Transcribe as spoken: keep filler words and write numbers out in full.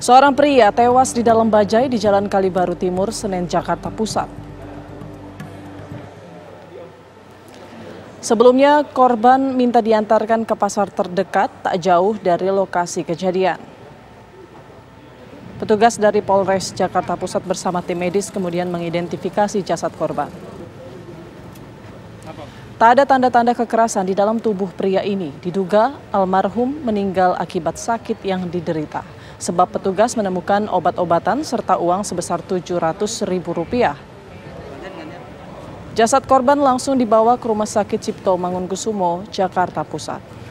Seorang pria tewas di dalam bajai di Jalan Kalibaru Timur, Senen, Jakarta Pusat. Sebelumnya, korban minta diantarkan ke pasar terdekat tak jauh dari lokasi kejadian. Petugas dari Polres Jakarta Pusat bersama tim medis kemudian mengidentifikasi jasad korban. Tak ada tanda-tanda kekerasan di dalam tubuh pria ini. Diduga almarhum meninggal akibat sakit yang diderita. Sebab petugas menemukan obat-obatan serta uang sebesar tujuh ratus ribu rupiah. Jasad korban langsung dibawa ke Rumah Sakit Cipto Mangunkusumo, Jakarta Pusat.